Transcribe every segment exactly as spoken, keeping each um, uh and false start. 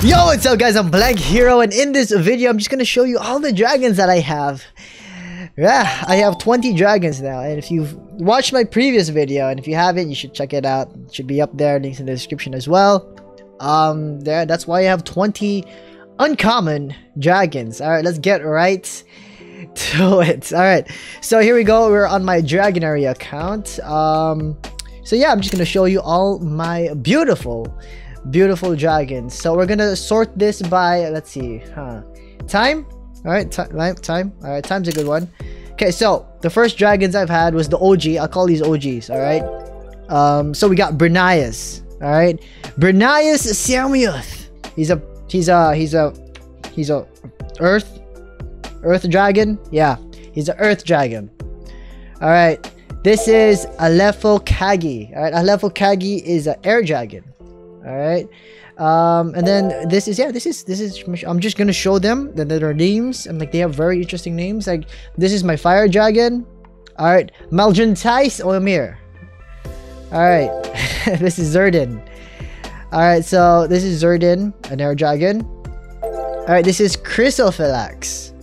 Yo, what's up guys, I'm Blank Hero, and in this video I'm just gonna show you all the dragons that I have. Yeah, I have twenty dragons now, and if you've watched my previous video, and if you haven't, you should check it out. It should be up there, links in the description as well. Um, there, that's why I have twenty uncommon dragons. Alright, let's get right to it. Alright, so here we go, we're on my Dragonary account. Um, so yeah, I'm just gonna show you all my beautiful beautiful dragons. So we're gonna sort this by, let's see, huh time. All right, time time all right, time's a good one. Okay, so the first dragons I've had was the O G. I'll call these O Gs. All right, um so we got Brennias. All right, Brennias Siamuyuth. He's a he's a he's a he's a earth earth dragon. Yeah, he's an earth dragon. All right, this is Alepho Kagi. All right, Alepho Kagi is an air dragon. All right, um and then this is, yeah, this is this is I'm just gonna show them that their names, and like they have very interesting names. Like this is my fire dragon. All right, Malgentais Oemir. All right, this is Zerdin. All right, so this is Zerdin, an air dragon. All right, this is Chrysophylax,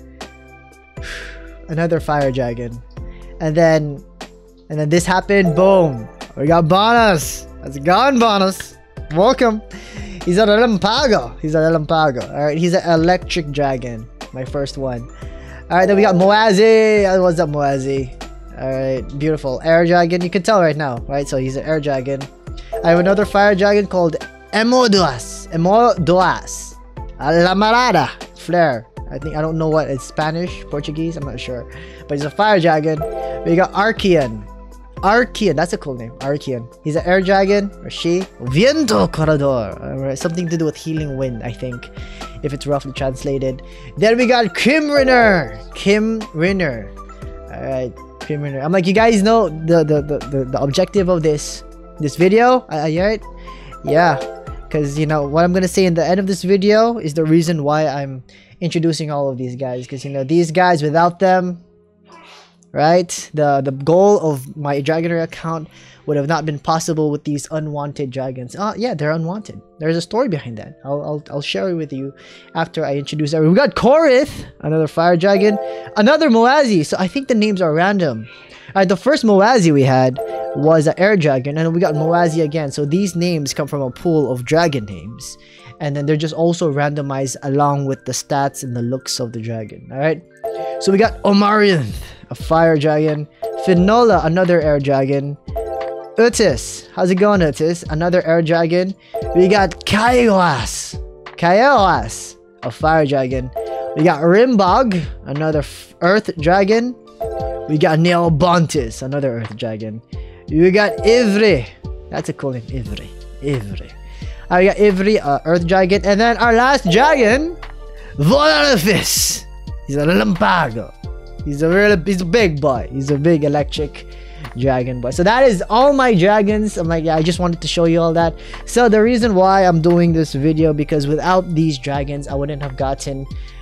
another fire dragon. And then and then this happened. Boom, we got Bonus. That's gone, Bonus. Welcome. He's an Relampago. He's an Relampago. Alright, he's an electric dragon. My first one. Alright, then we got Moazi. What's up, Moazi? Alright, beautiful. Air dragon. You can tell right now, right? So he's an air dragon. I have another fire dragon called Emoduas. Emoduas. La Marada. Flare. I think, I don't know what it's Spanish, Portuguese, I'm not sure. But he's a fire dragon. We got Archean. Archean, that's a cool name. Archean. He's an air dragon, or she. Viento Corredor. Alright, something to do with healing wind, I think, if it's roughly translated. Then we got Kim Rinner. Kim Rinner. Alright, Kim Rinner. I'm like, you guys know the the, the, the, the objective of this this video? Uh, right? Yeah. Because, you know, what I'm gonna say in the end of this video is the reason why I'm introducing all of these guys. Because, you know, these guys, without them, right, the the goal of my Dragonary account would have not been possible with these unwanted dragons. Oh yeah, they're unwanted. There's a story behind that. I'll I'll, I'll share it with you after I introduce everyone. We got Korith, another fire dragon, another Moazi. So I think the names are random. All right, the first Moazi we had was an air dragon, and then we got Moazi again. So these names come from a pool of dragon names, and then they're just also randomized along with the stats and the looks of the dragon. All right, so we got Omarianth, a fire dragon. Finola, another air dragon. Utis, how's it going, Utis? Another air dragon. We got Kaiwas. Kaiwas, a fire dragon. We got Rimbog, another earth dragon. We got Neobontis, another earth dragon. We got Ivri. That's a cool name, Ivri. Ivri. Uh, we got Ivri, uh, earth dragon. And then our last dragon, Volarifis. He's a Relampago. He's a really, he's a big boy. He's a big electric dragon boy. So that is all my dragons. I'm like, yeah, I just wanted to show you all that. So the reason why I'm doing this video, because without these dragons, I wouldn't have gotten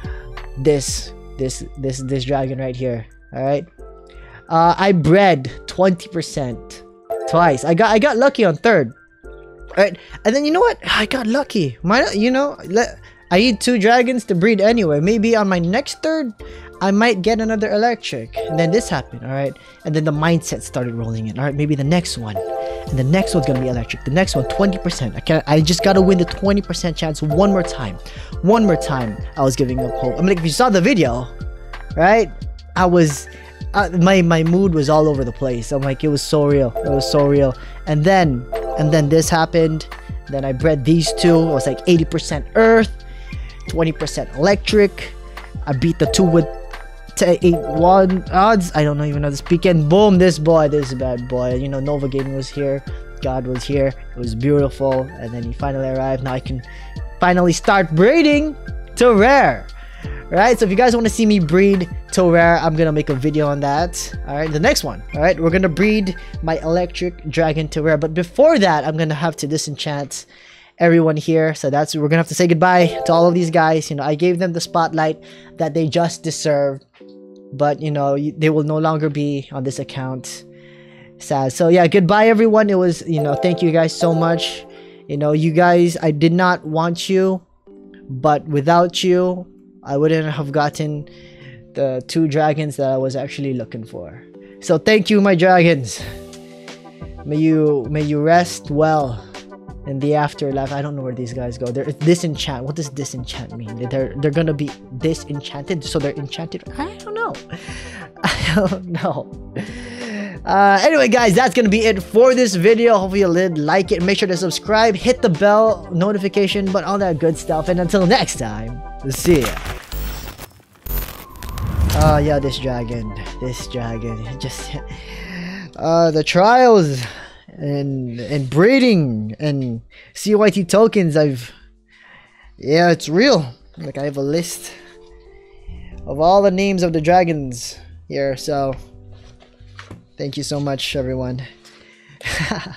this, this, this, this dragon right here. All right. Uh, I bred twenty percent twice. I got, I got lucky on third. All right. And then you know what? I got lucky. My, you know, let. I need two dragons to breed anyway. Maybe on my next third, I might get another electric. And then this happened, alright? And then the mindset started rolling in. Alright, maybe the next one. And the next one's gonna be electric. The next one, twenty percent. I can't, I just gotta win the twenty percent chance one more time. One more time, I was giving up hope. I mean, like, if you saw the video, right? I was... Uh, my, my mood was all over the place. I'm like, it was so real. It was so real. And then... And then this happened. Then I bred these two. It was like eighty percent earth. twenty percent electric. I beat the two with eight one odds. I don't even know the speak. And boom, this boy, this bad boy. You know, Nova Gaming was here. God was here. It was beautiful. And then he finally arrived. Now I can finally start breeding to rare. Right? So if you guys want to see me breed to rare, I'm going to make a video on that. Alright, the next one. Alright, we're going to breed my electric dragon to rare. But before that, I'm going to have to disenchant everyone here. So that's, we're gonna have to say goodbye to all of these guys. You know, I gave them the spotlight that they just deserve, but you know, they will no longer be on this account. Sad. So yeah, goodbye everyone. It was, you know, thank you guys so much. You know, you guys, I did not want you but without you, I wouldn't have gotten the two dragons that I was actually looking for. So thank you, my dragons. May you may you rest well in the afterlife. I don't know where these guys go. They're disenchant. What does disenchant mean? They're they're gonna be disenchanted, so they're enchanted. I don't know. I don't know. Uh, anyway, guys, that's gonna be it for this video. Hopefully you did like it. Make sure to subscribe, hit the bell notification, but all that good stuff. And until next time, see ya. Oh yeah, this dragon, this dragon, just uh, the trials and and breeding and C Y T tokens. I've yeah, it's real. Like I have a list of all the names of the dragons here. So thank you so much, everyone.